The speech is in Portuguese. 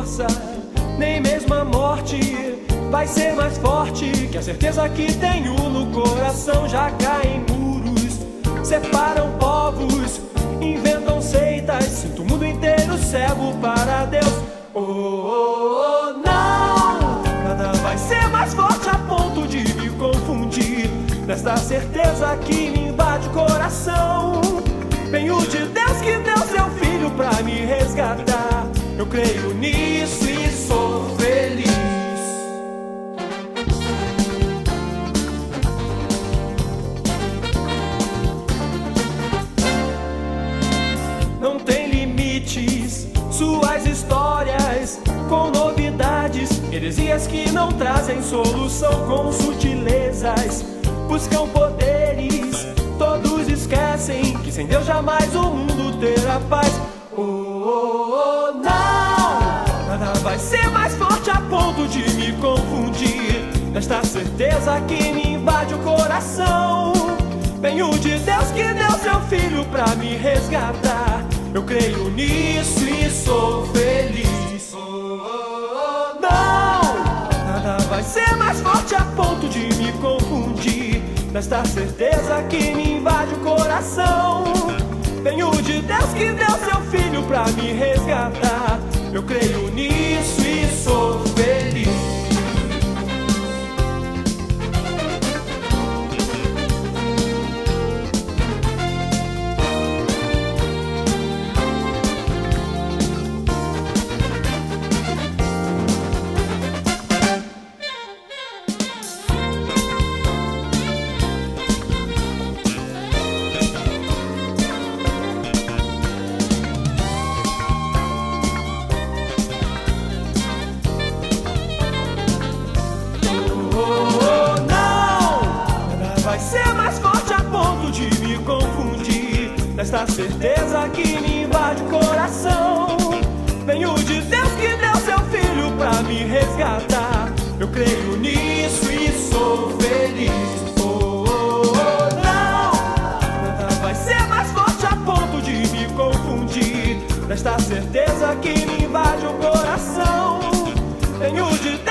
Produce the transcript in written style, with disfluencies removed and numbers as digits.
força, nem mesmo a morte vai ser mais forte que a certeza que tenho no coração. Já caem muros, separam povos, inventam seitas, sinto o mundo inteiro cego para Deus. Oh, oh, oh, não, nada vai ser mais forte a ponto de me confundir nesta certeza que me invade o coração. Venho de Deus que deu seu filho pra me resgatar. Eu creio nisso e sou feliz. Não tem limites suas histórias, com novidades, heresias que não trazem solução. Com sutilezas buscam poderes, todos esquecem que sem Deus jamais o mundo terá paz. Oh, oh, oh, não, nada vai ser mais forte a ponto de me confundir nesta certeza que me invade o coração. Venho de Deus que deu seu filho pra me resgatar. Eu creio nisso e sou feliz. Oh, oh, oh, não, nada vai ser mais forte a ponto de me confundir nesta certeza que me invade o coração. Venho de Deus que deu seu filho pra me resgatar. Eu creio nisso e sou feliz. Vai ser mais forte a ponto de me confundir nesta certeza que me invade o coração. Venho de Deus que deu seu filho pra me resgatar. Eu creio nisso e sou feliz. Oh, oh, oh, não, nada vai ser mais forte a ponto de me confundir nesta certeza que me invade o coração. Venho de